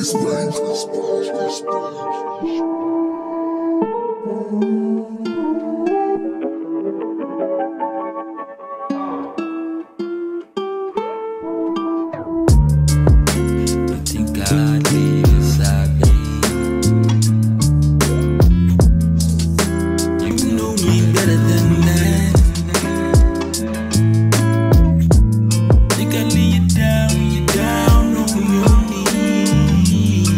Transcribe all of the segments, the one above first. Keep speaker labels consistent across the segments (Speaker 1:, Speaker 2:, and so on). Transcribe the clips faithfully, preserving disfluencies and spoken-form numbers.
Speaker 1: God lives, I believe. You know me better than that. Think I lay you down, you down on your knees.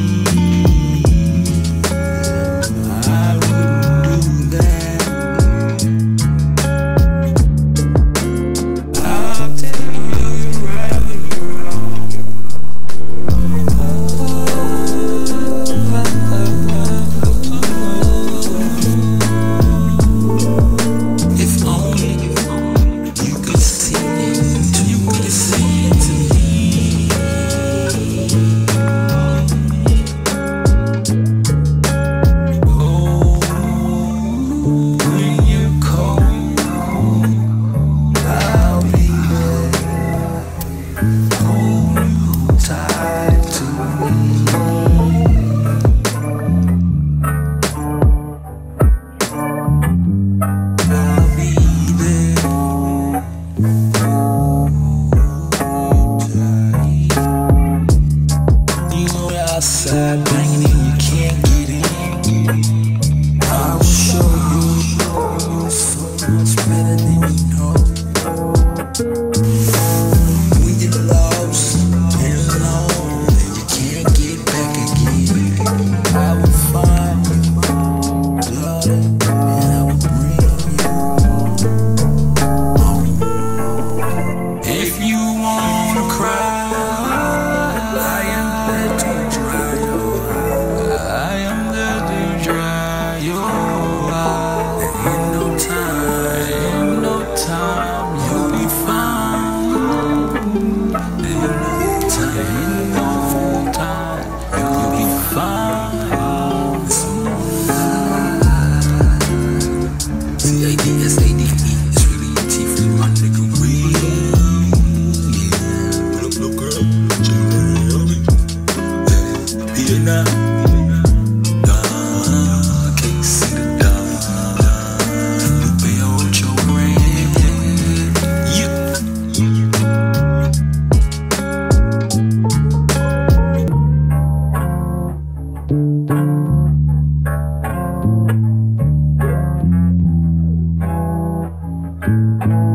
Speaker 1: I wouldn't do that. I'll tell you you're right, you're wrong. Outside banging and you can't get in. I'll show you so much better than you know. When you're lost and alone and you can't get back again, I will find you, daughter, and I will bring you home. If you wanna cry, Cadsade, it's really a T for my nigga Reed. Yeah, what up, little girl? Here now. Nah, can't see the dog. You pay out your rent. Yeah.